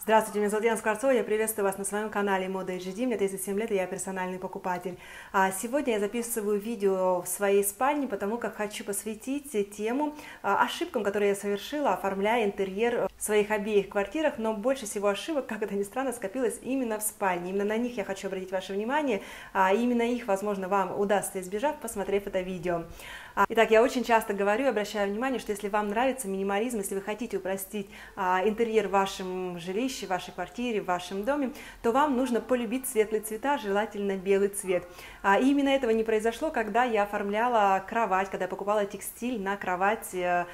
Здравствуйте, меня зовут Яна Скворцова, я приветствую вас на своем канале Мода HG, мне 37 лет, и я персональный покупатель. Сегодня я записываю видео в своей спальне, потому как хочу посвятить тему ошибкам, которые я совершила, оформляя интерьер в своих обеих квартирах, но больше всего ошибок, как это ни странно, скопилось именно в спальне. Именно на них я хочу обратить ваше внимание, именно их, возможно, вам удастся избежать, посмотрев это видео. Итак, я очень часто говорю и обращаю внимание, что если вам нравится минимализм, если вы хотите упростить интерьер в вашем жилище, в вашей квартире, в вашем доме, то вам нужно полюбить светлые цвета, желательно белый цвет. И именно этого не произошло, когда я оформляла кровать, когда я покупала текстиль на кровать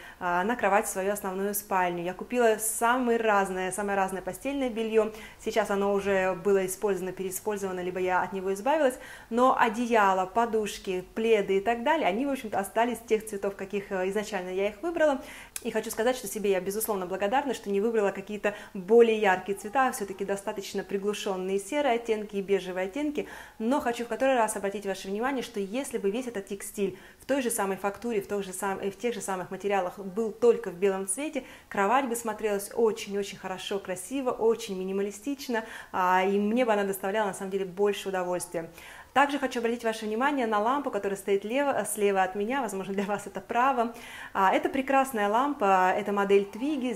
в свою основную спальню. Я купила самое разное постельное белье. Сейчас оно уже было использовано, переиспользовано, либо я от него избавилась, но одеяло, подушки, пледы и так далее, они, в общем-то, остались тех цветов, каких изначально я их выбрала. И хочу сказать, что себе я, безусловно, благодарна, что не выбрала какие-то более яркие цвета, все-таки достаточно приглушенные серые оттенки и бежевые оттенки, но хочу в который раз обратить ваше внимание, что если бы весь этот текстиль в той же самой фактуре, в тех же самых материалах был только в белом цвете, кровать бы смотрелась очень-очень хорошо, красиво, очень минималистично, и мне бы она доставляла, на самом деле, больше удовольствия. Также хочу обратить ваше внимание на лампу, которая стоит слева от меня, возможно, для вас это право. Это прекрасная лампа, это модель Twiggy,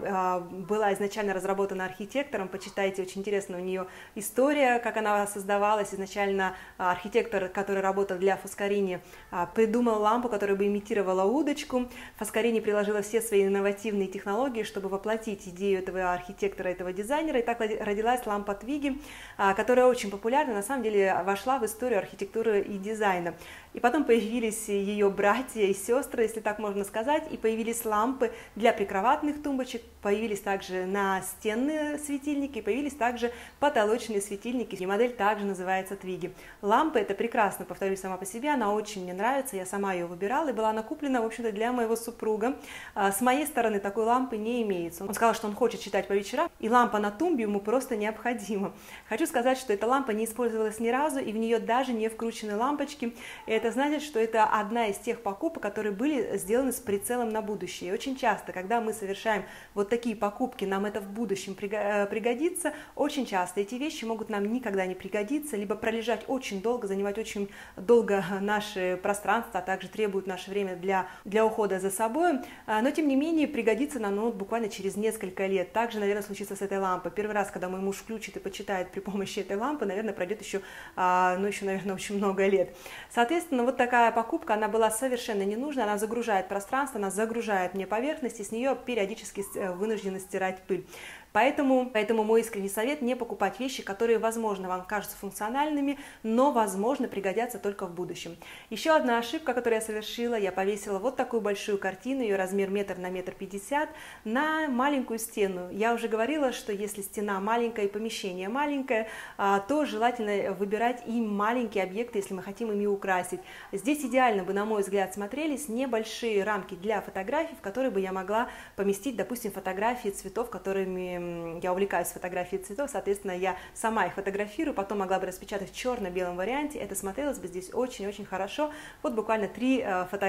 была изначально разработана архитектором, почитайте, очень интересная у нее история, как она создавалась. Изначально архитектор, который работал для Фоскарини, придумал лампу, которая бы имитировала удочку. Фоскарини приложила все свои инновативные технологии, чтобы воплотить идею этого архитектора, этого дизайнера, и так родилась лампа Twiggy, которая очень популярна, на самом деле вошла в историю архитектуры и дизайна. И потом появились ее братья и сестры, если так можно сказать, и появились лампы для прикроватных тумбочек, появились также настенные светильники, появились также потолочные светильники, и модель также называется Twiggy. Лампа это прекрасно, повторюсь, сама по себе, она очень мне нравится, я сама ее выбирала, и была она куплена, в общем-то, для моего супруга. С моей стороны такой лампы не имеется. Он сказал, что он хочет читать по вечерам, и лампа на тумбе ему просто необходима. Хочу сказать, что эта лампа не использовалась ни разу, и в нее даже не вкручены лампочки. Это значит, что это одна из тех покупок, которые были сделаны с прицелом на будущее. И очень часто, когда мы совершаем вот такие покупки, нам это в будущем пригодится, очень часто эти вещи могут нам никогда не пригодиться, либо пролежать очень долго, занимать очень долго наше пространство, а также требуют наше время для ухода за собой, но тем не менее пригодится нам буквально через несколько лет. Также, наверное, случится с этой лампой. Первый раз, когда мой муж включит и почитает при помощи этой лампы, наверное, пройдет еще, наверное, очень много лет. Соответственно, вот такая покупка, она была совершенно не нужна, она загружает пространство, она загружает мне поверхность, и с нее периодически вынуждена стирать пыль. Поэтому мой искренний совет: не покупать вещи, которые, возможно, вам кажутся функциональными, но, возможно, пригодятся только в будущем. Еще одна ошибка, которую я совершила: я повесила вот такую большую картину, ее размер 1 на 1,50 м, на маленькую стену. Я уже говорила, что если стена маленькая и помещение маленькое, то желательно выбирать и маленькие объекты, если мы хотим ими украсить. Здесь идеально бы, на мой взгляд, смотрелись небольшие рамки для фотографий, в которые бы я могла поместить, допустим, фотографии цветов, которыми я увлекаюсь фотографией цветов, соответственно, я сама их фотографирую, потом могла бы распечатать в черно-белом варианте, это смотрелось бы здесь очень-очень хорошо. Вот буквально три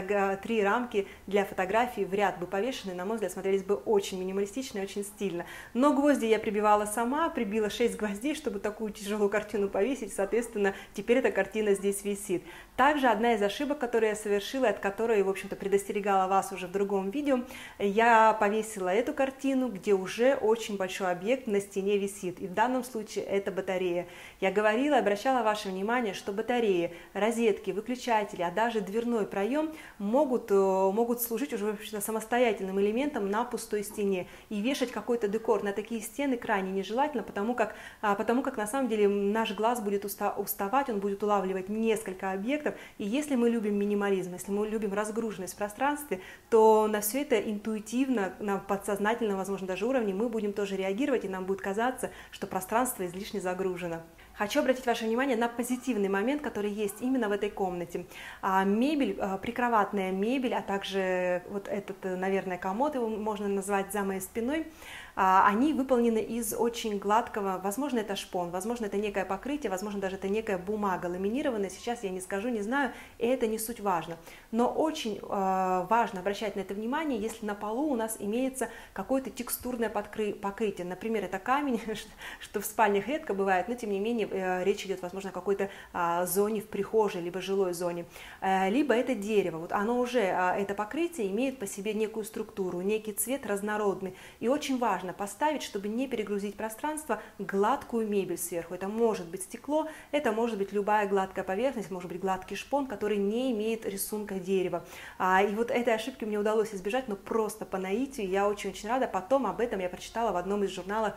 рамки для фотографий в ряд бы повешены, на мой взгляд, смотрелись бы очень минималистично и очень стильно. Но гвозди я прибивала сама, прибила 6 гвоздей, чтобы такую тяжелую картину повесить, соответственно, теперь эта картина здесь висит. Также одна из ошибок, которую я совершила, от которой, в общем-то, предостерегала вас уже в другом видео, я повесила эту картину, где уже очень большой объект на стене висит, и в данном случае это батарея. Я говорила, обращала ваше внимание, что батареи, розетки, выключатели, а даже дверной проем могут служить уже, в общем-то, самостоятельным элементом на пустой стене, и вешать какой-то декор на такие стены крайне нежелательно, потому как на самом деле наш глаз будет уставать, он будет улавливать несколько объектов, и если мы любим минимализм, если мы любим разгруженность в пространстве, то на все это интуитивно, на подсознательном, возможно, даже уровне мы будем тоже реагировать, и нам будет казаться, что пространство излишне загружено. Хочу обратить ваше внимание на позитивный момент, который есть именно в этой комнате. Мебель, прикроватная мебель, а также вот этот, наверное, комод, его можно назвать за моей спиной, они выполнены из очень гладкого, возможно, это шпон, возможно, это некое покрытие, возможно, даже это некая бумага ламинированная, сейчас я не скажу, не знаю, и это не суть важно. Но очень важно обращать на это внимание, если на полу у нас имеется какое-то текстурное покрытие, например, это камень, что в спальнях редко бывает, но тем не менее речь идет, возможно, о какой-то зоне в прихожей, либо жилой зоне, либо это дерево, вот оно уже, это покрытие имеет по себе некую структуру, некий цвет разнородный, и очень важно поставить, чтобы не перегрузить пространство, гладкую мебель сверху, это может быть стекло, это может быть любая гладкая поверхность, может быть гладкий шпон, который не имеет рисунка дерева, и вот этой ошибки мне удалось избежать, но просто по наитию, я очень-очень рада, потом об этом я прочитала в одном из журналов,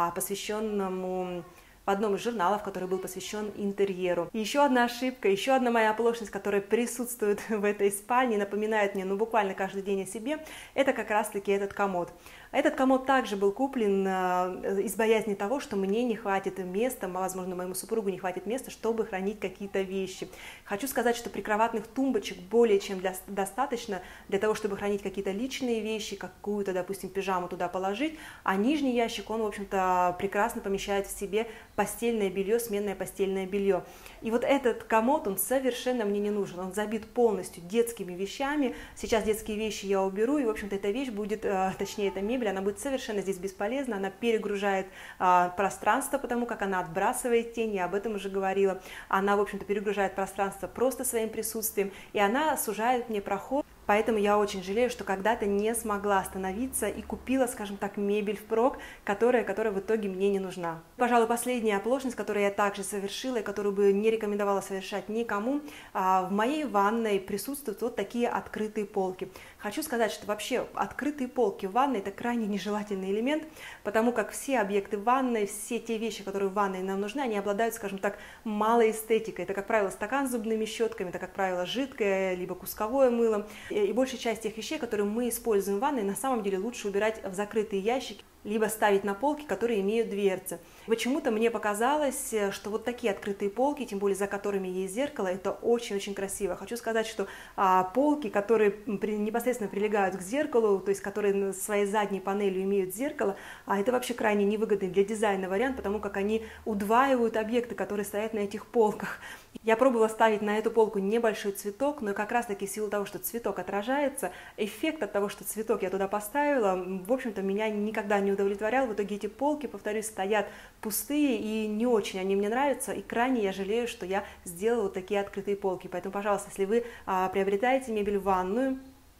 в одном из журналов, который был посвящен интерьеру. И еще одна ошибка, еще одна моя оплошность, которая присутствует в этой спальне, напоминает мне, буквально каждый день о себе, это как раз-таки этот комод. Этот комод также был куплен из боязни того, что мне не хватит места, возможно, моему супругу не хватит места, чтобы хранить какие-то вещи. Хочу сказать, что прикроватных тумбочек более чем достаточно для того, чтобы хранить какие-то личные вещи, какую-то, допустим, пижаму туда положить, а нижний ящик, он, в общем-то, прекрасно помещает в себе постельное белье, сменное постельное белье. И вот этот комод, он совершенно мне не нужен, он забит полностью детскими вещами. Сейчас детские вещи я уберу, и, в общем-то, эта вещь будет, точнее, эта мебель, она будет совершенно здесь бесполезна, она перегружает пространство, потому как она отбрасывает тень, я об этом уже говорила, она, в общем-то, перегружает пространство просто своим присутствием, и она сужает мне проход. Поэтому я очень жалею, что когда-то не смогла остановиться и купила, скажем так, мебель впрок, которая в итоге мне не нужна. Пожалуй, последняя оплошность, которую я также совершила и которую бы не рекомендовала совершать никому, в моей ванной присутствуют вот такие открытые полки. Хочу сказать, что вообще открытые полки в ванной – это крайне нежелательный элемент, потому как все объекты в ванной, все те вещи, которые в ванной нам нужны, они обладают, скажем так, малой эстетикой. Это, как правило, стакан с зубными щетками, это, как правило, жидкое, либо кусковое мыло. И большая часть тех вещей, которые мы используем в ванной, на самом деле лучше убирать в закрытые ящики, либо ставить на полки, которые имеют дверцы. Почему-то мне показалось, что вот такие открытые полки, тем более за которыми есть зеркало, это очень-очень красиво. Хочу сказать, что полки, которые непосредственно прилегают к зеркалу, то есть которые своей задней панелью имеют зеркало, это вообще крайне невыгодный для дизайна вариант, потому как они удваивают объекты, которые стоят на этих полках. Я пробовала ставить на эту полку небольшой цветок, но как раз-таки в силу того, что цветок отражается, эффект от того, что цветок я туда поставила, в общем-то, меня никогда не удовлетворял. В итоге эти полки, повторюсь, стоят пустые, и не очень они мне нравятся, и крайне я жалею, что я сделала вот такие открытые полки. Поэтому, пожалуйста, если вы приобретаете мебель в ванную,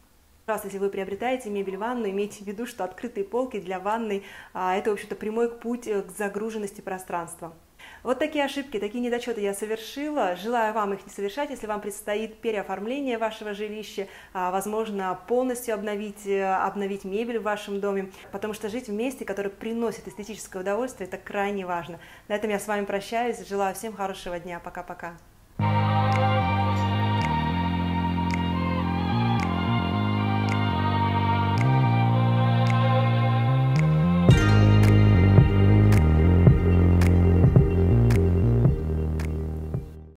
имейте в виду, что открытые полки для ванной это, в общем-то, прямой путь к загруженности пространства. Вот такие ошибки, такие недочеты я совершила. Желаю вам их не совершать, если вам предстоит переоформление вашего жилища, возможно, полностью обновить мебель в вашем доме, потому что жить в месте, которое приносит эстетическое удовольствие, это крайне важно. На этом я с вами прощаюсь. Желаю всем хорошего дня. Пока-пока.